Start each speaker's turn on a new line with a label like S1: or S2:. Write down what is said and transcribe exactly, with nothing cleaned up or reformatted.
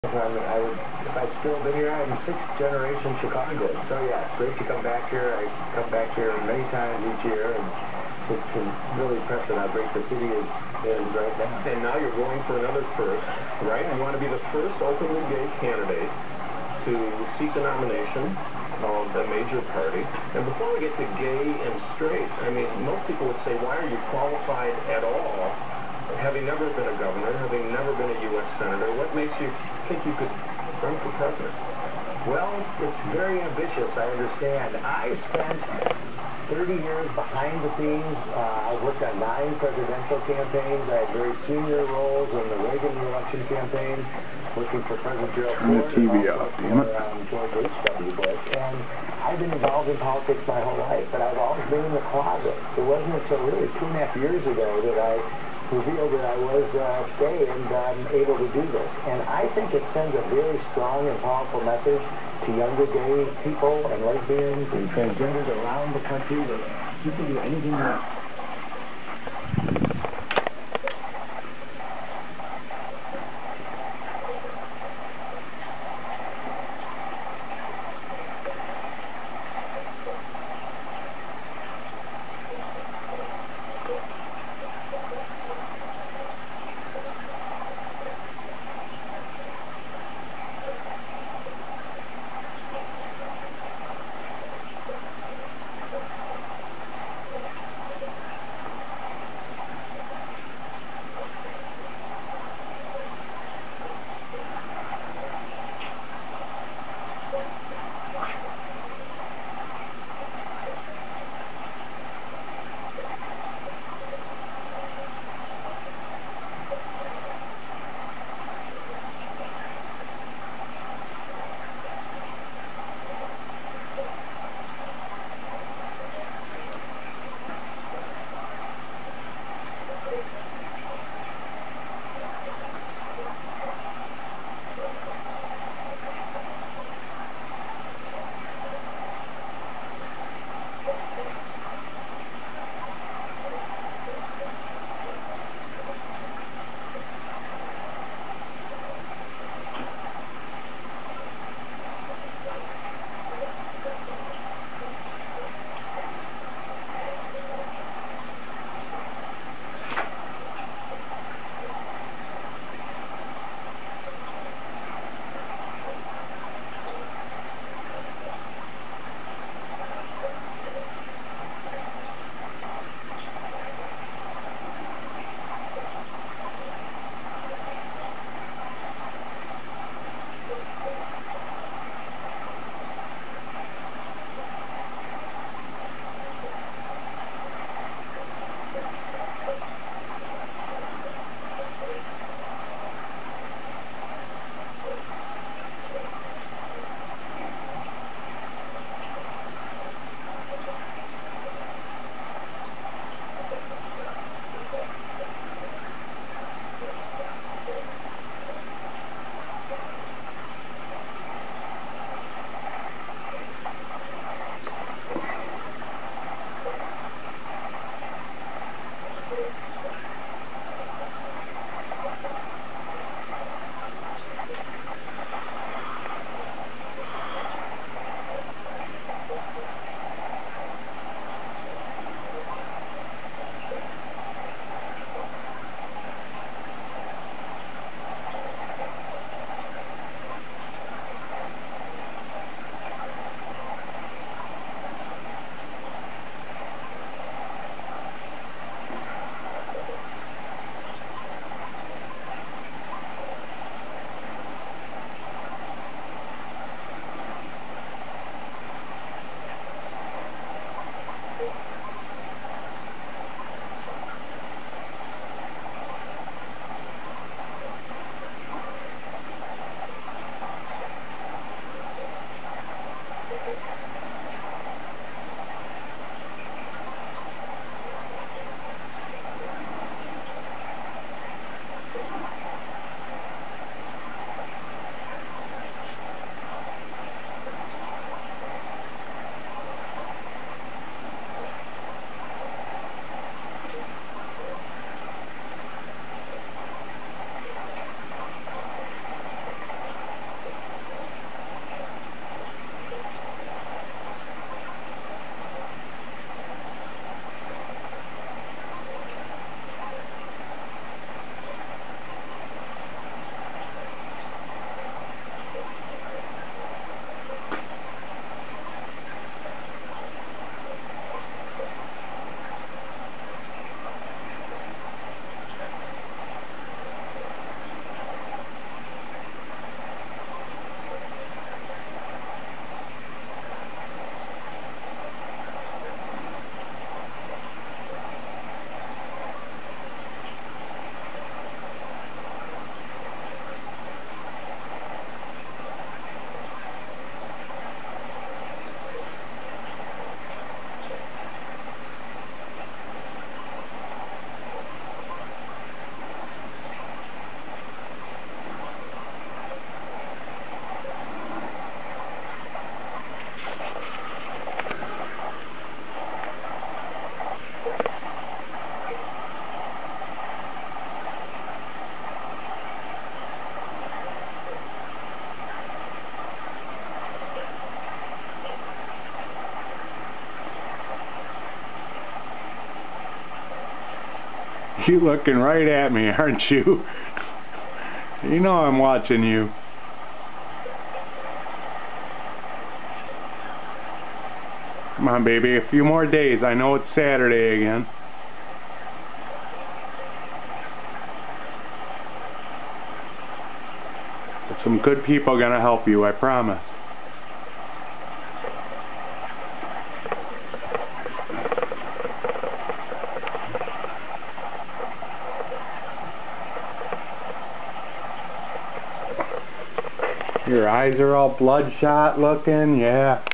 S1: I mean, I would, if I'd still been here, I'm sixth generation Chicagoan. So yeah, it's great to come back here. I come back here many times each year, and it's really impressive how great the city is, is right now.
S2: And now you're going for another first, right? You want to be the first openly gay candidate to seek a nomination of a major party. And before we get to gay and straight, I mean, most people would say, why are you qualified at all? Having never been a governor, having never been a U S senator, what makes you think you could run for president?
S1: Well, it's very ambitious, I understand. I spent thirty years behind the scenes. Uh, I worked on nine presidential campaigns. I had very senior roles in the Reagan election campaign, working for President Gerald Ford
S3: T V
S1: and
S3: off,
S1: also
S3: damn it.
S1: for um, George H W Bush. And I've been involved in politics my whole life, but I've always been in the closet. It wasn't until really two and a half years ago that I revealed that I was uh, gay and um, able to do this. And I think it sends a very strong and powerful message to younger gay people and lesbians and transgenders around the country that you can do anything you want.
S3: You looking right at me, aren't you? You know I'm watching you. Come on, baby, a few more days. I know it's Saturday again. But some good people are gonna help you, I promise. Your eyes are all bloodshot looking, yeah.